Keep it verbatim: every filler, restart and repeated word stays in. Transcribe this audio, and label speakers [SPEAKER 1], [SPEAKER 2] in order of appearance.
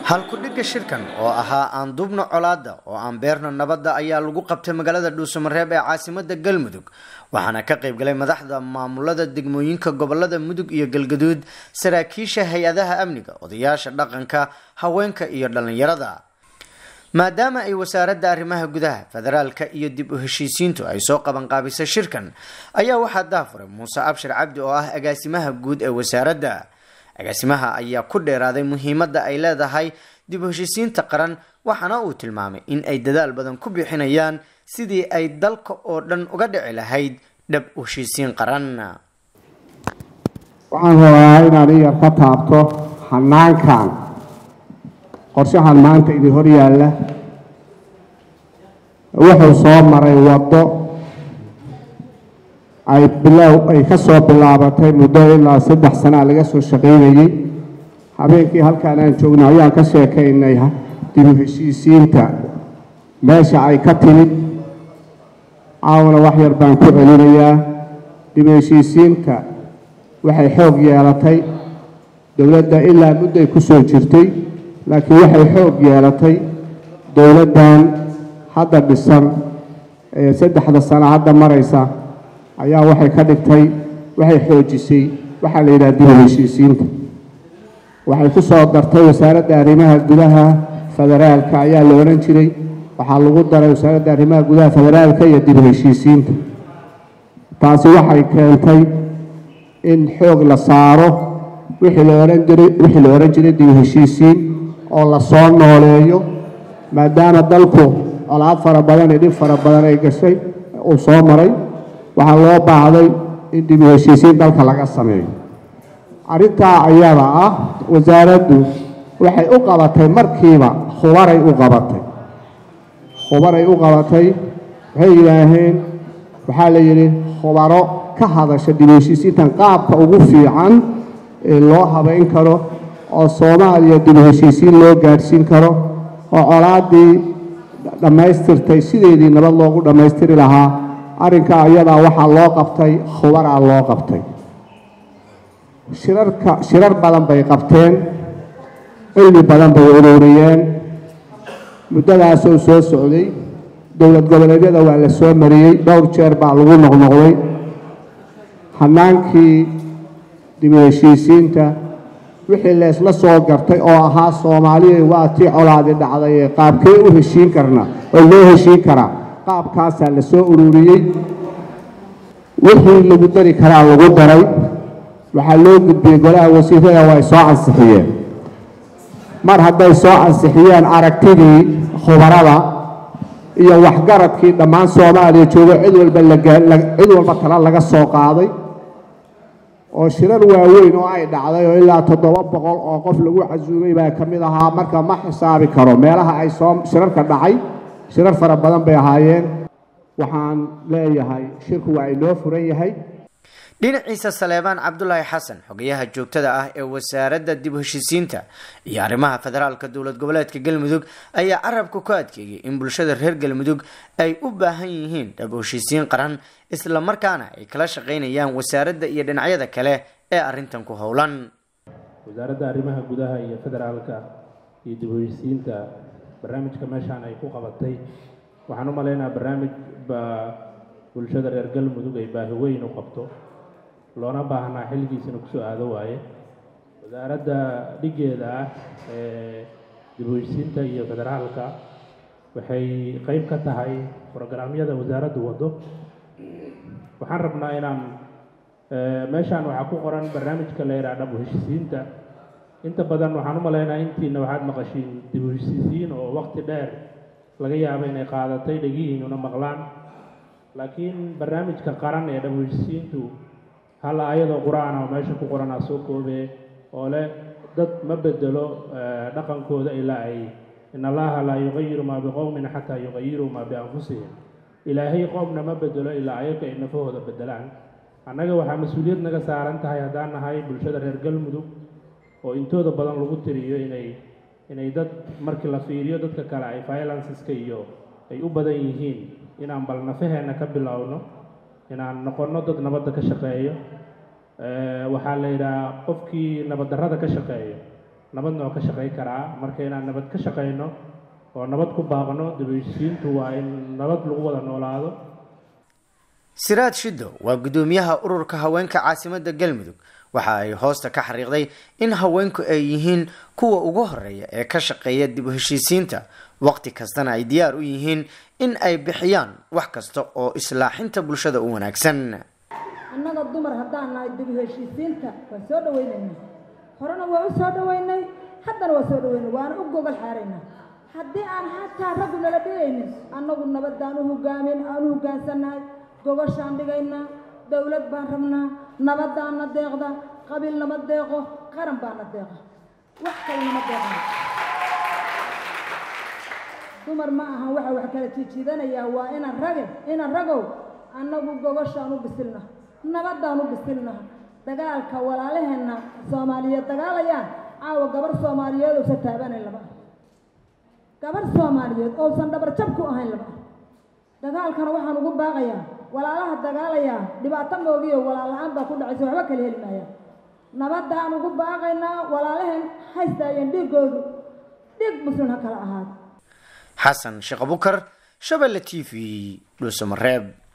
[SPEAKER 1] halku-dhigga shirkan oo ahaa aan duubno colaadda oo aan beerno nabadda ayaa lagu qabtay magaalada dhuusamareeb ee caasimada galmudug waxaana ka qayb galay madaxda maamulada degmooyinka gobolada mudug iyo galgaduud saraakiisha hay-adaha amniga odayaasha dhaqanka haweenka iyo dhalinyarada maadaama ay wasaaradda arrimaha gudaha federaalka iyo dib u heshiisiintu ay soo qaban qaabisay shirkan ayaa waxaa daafuray muuse abshir cabdi oo ah agaasimaha guud ee wasaaradda agaasimaha ayaa ku dheeraaday muhiimadda ay leedahay dib u heshiisiinta qaran waxaana uu tilmaamay in ay dadaal badan ku bixinayaan sidii ay dalka oo dhan uga dhici lahayd dhab u heshiisiin qaran.
[SPEAKER 2] waxaan rabaa inaan iyar ka taabto hanaankan qorshahan maanta idin hor yaalla wuxuu soo maray waddo ay bilow ay ka soo bilaabatay muddo ilaa saddex sana laga soo shaqaynayay habeenkii halkaan aan joogno ayaan ka sheekaynay dib u heshiisiinta meesha ay ka timid caawna wax yar baan ku celinayaa dib u heshiisiinta waxay xoog yeelatay dowladda ilaa mudday ku soo jirtay laakiin waxay xoog yeelatay dowladdan hadda dhisan ee saddexda sano hadda maraysa ayaa waxay ka dhigtay waxay xoojisay waxaa la yidhaha dib u heshiisiinta waxay ku soo dartay wasaaradda arrimaha gudaha federaalka ayaa la odhan jiray waxaa lagu daray wasaaradda arrimaha gudaha federaalka iyo dib u heshiisiinta taasi waxay keentay in xoog la saaro wixii la odhan jiray wixii la odhan jiray dib u heshiisiin oo la soo nooleeyo maadaama dalku colaad fara badan iyo dhib fara badan ay gashay uu soo maray waxaa loo baahday in dib u heshiisiin dalka laga sameeyo arrintaa ayada ah wasaaraddu waxay u qabatay markiiba khubaray u qabatay khubaray u qabatay waxay yidhaaheen waxaa la yidhi khubaro ka hadasha dib u heshiisiintan qaabka ugu fiican ee loo habayn karo oo soomaaliya dib u heshiisiin loo gaadhsiin karo oo colaaddii dhammaystirtay sideedii nabad loogu dhammaystiri lahaa arrinka ayadaa waxaa loo qabtay khubaraa loo qabtay shirarka shirar badan bay qabteen cilmi badan bay ururiyeen muddadaasoo soo socday dowlad goboleedyada waa la soo mariyey dhowr jeer baa lagu noqnoqday hanaankii dib u heshiisiinta wixii leesla soo gartay oo ahaa soomaaliya waa tii colaadi dhacday ee qaabkee u heshiin karna oo loo heshiin karaa qaabkaasaa la soo ururiyey wixii lagu dari karaa lagu daray waxaa loo gudbiyey golaha wasiirada waa ay soo ansixiyeen mar hadday soo ansixiyeen aragtidii khubarada iyo waxgaradkii dhammaan soomaaliya joogo cid walba cid walba tala laga soo qaaday oo shirar waaweyn oo ay dhacday oo ilaa toddoba boqol oo qof lagu casuumay baa ka mid ahaa marka ma xisaabi karo meelaha ay soo shirarka dhacay shirar fara badan bay ahaayeen waxaan leeyahay shirku waa inoo furan yahay.
[SPEAKER 1] dhinaciisa saleebaan cabdulaahi xasan xogayaha joogtada ah ee wasaaradda dib u heshiisiinta iyo arrimaha federaalka dowlad goboleedka galmudug ayaa carabka ku adkeeyey in bulshada reer galmudug ay u baahan yihiin dhab u heshiisiin qaran isla markaana ay kala shaqaynayaan wasaaradda iyo dhinacyada kale ee arrintan ku howlan.
[SPEAKER 3] wasaaradda arrimaha gudaha iyo federaalka iyo dib u heshiisiinta barnaamijka meeshaan ay ku qabatay waxaan u maleynayaa barnaamij baa bulshada reer galmudug ay baahi weyn u qabto loona baahnaa xilligiisana kusoo aado waaye wasaaradda dhigeeda ah ee dib u heshiisiinta iyo federaalka waxay qayb ka tahay programyada wasaaraddu waddo waxaan rabnaa inaan meeshaan waxaa ku qoran barnaamijka la yidhaha dhab u heshiisiinta inta badan waxaan u maleynayaa intiina waxaad maqashiin dib u heshiisiin oo waqti dheer laga yaabo inay qaadatay dhegihiinuna maqlaan laakiin barnaamijka qaran ee dhab u heshiisiintu hal ayadoo qur-aan oo meesha ku qoranaa soo koobee oo leh dad ma bedelo dhaqankooda ilaa ay in allaha laa yuqayiru maa biqowmin xataa yuqayiruu maa bianfusihim ilaahay qoomna ma bedelo ilaa ayaga ay nafahooda bedelaan annaga waxaa mas-uuliyad naga saaran tahay haddaan nahay bulshada reer galmudug oo intooda badan lagu tiriyo inay inay dad markii la fiiriyo dadka kale ay violenceska iyo ay u badan yihiin inaan bal nafaheenna ka bilowno inaan noqono dad nabadda ka shaqeeyo waxaa la yidhaha qofkii nabad darrada ka shaqeeyo nabadna oo ka shaqayn karaa. Marka inaan nabad ka shaqayno oo nabad ku baaqno, dib u heshiisiintu waa in nabad lagu wada noolaado.
[SPEAKER 1] Siraad Shido waa gudoomiyaha ururka haweenka caasimadda Galmudug. waxa ay hoosta ka xariiqday in haweenku ay yihiin kuwa ugu horeeya ee ka shaqeeya dib u heshiisiinta, waqti kastana ay diyaar u yihiin in ay bixiyaan wax kasta oo islaaxinta bulshada u wanaagsan.
[SPEAKER 4] annaga dumar haddaan nahay dib u heshiisiinta waa soo dhaweynayna, horena waa u soo dhaweynay, haddana waa soo dhaweynay, waana u gogol xaaraynaa. haddii aan xataa raggu nala dhigaynin, annagu nabadaan u hogaamin aan u hogaansanahay, gogoshaan dhigaynaa, dowlad baan rabnaa, nabadaana deeqda, qabiil nama deeqo, qaran baana deeqa, wax kale nama deeqan. dumar ma aha waxa wax kala jiijiidanaya, waa inaan rage inaan ragow annagu gogoshaan u bisilna, nabadaan u bisilna. dagaalka walaalaheenna Soomaaliyeed dagaalayaan, caawa gabar Soomaaliyeed oo sataabanay laba, gabar Soomaaliyeed oo san dhabar jab ku ahayn laba. dagaalkana waxaan ugu baaqayaa walaalaha dagaalaya dhibaato moogiyo walaal la'aan baa ku dhacaysa, waxba kala heli maayaan. nabadaan ugu baaqaynaa, walaalaheen haystaan dhiigoodu dhiig muslim ha kala ahaado.
[SPEAKER 1] Xasan Sheekh Abukar, Shabeelle T V, Dhuuso Mareeb.